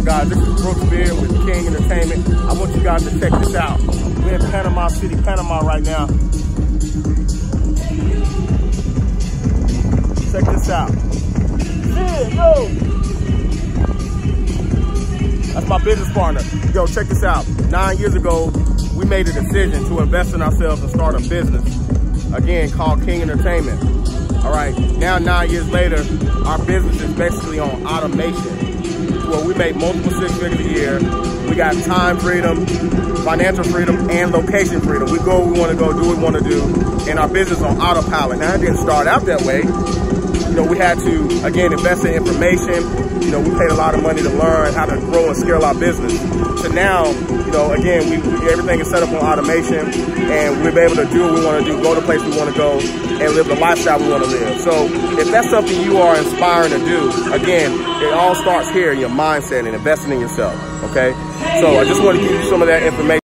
on, guys? This is Brooks Beard with King Entertainment. I want you guys to check this out. We're in Panama City, Panama right now. Check this out. Yeah, yo! That's my business partner. Yo, check this out. 9 years ago, we made a decision to invest in ourselves and start a business, again, called King Entertainment. All right, now 9 years later, our business is basically on automation, where we make multiple six figures a year. We got time freedom, financial freedom, and location freedom. We go where we want to go, do what we want to do, and our business on autopilot. Now, it didn't start out that way. You know, we had to, again, invest in information. You know, we paid a lot of money to learn how to grow and scale our business. So now, you know, again, everything is set up on automation, and we'll be able to do what we want to do, go to the place we want to go, and live the lifestyle we want to live. So if that's something you are inspiring to do, again, it all starts here in your mindset and investing in yourself, okay? So I just want to give you some of that information.